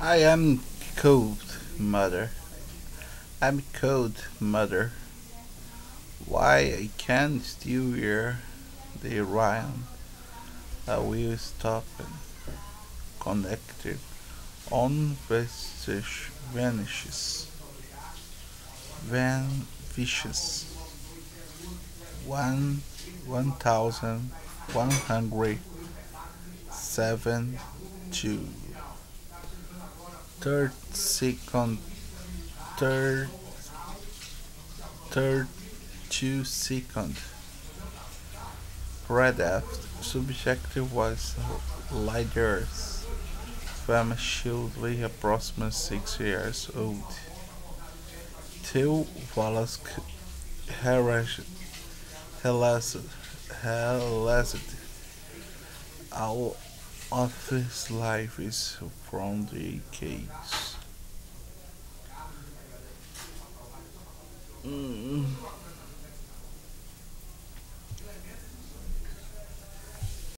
I am cold, mother. I'm cold, mother. Why I can't still hear the rhyme? A wheel stopping, connected, on vestige vanishes, vanishes. 1,172. Third second, third, third 2 second. Predeft subjective was Liders, famously approximately 6 years old. Till Wallace harassed all of his life is from the case. Mm.